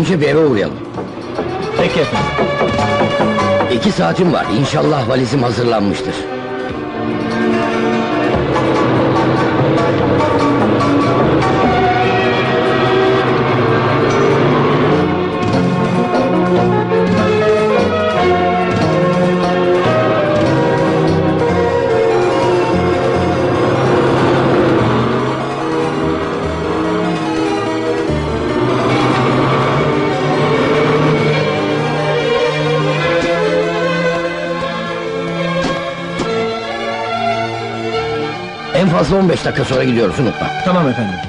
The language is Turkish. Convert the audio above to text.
önce bir eve uğrayalım. Peki efendim. 2 saatim var, İnşallah valizim hazırlanmıştır. En fazla 15 dakika sonra gidiyoruz, unutma. Tamam efendim.